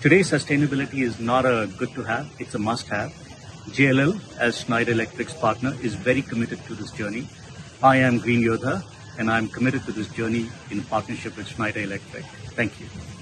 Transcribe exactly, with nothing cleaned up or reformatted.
Today, sustainability is not a good to have, it's a must have. J L L, as Schneider Electric's partner, is very committed to this journey. I am Green Yodha, and I'm committed to this journey in partnership with Schneider Electric. Thank you.